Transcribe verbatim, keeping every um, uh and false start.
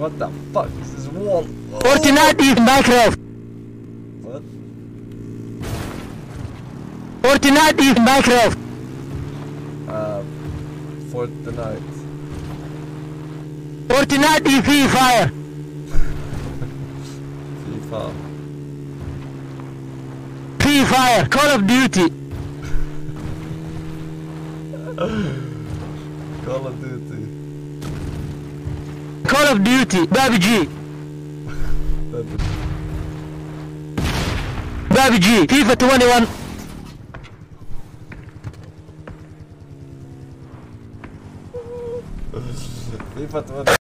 What the fuck is this wall? Fortnite is Minecraft. What? Fortnite is Minecraft. Uh, Fortnite. Fortnite is Free Fire. FIFA. Free Fire. Call of Duty. Call of Duty. Call of Duty. B U B G. B U B G. FIFA twenty-one. FIFA twenty.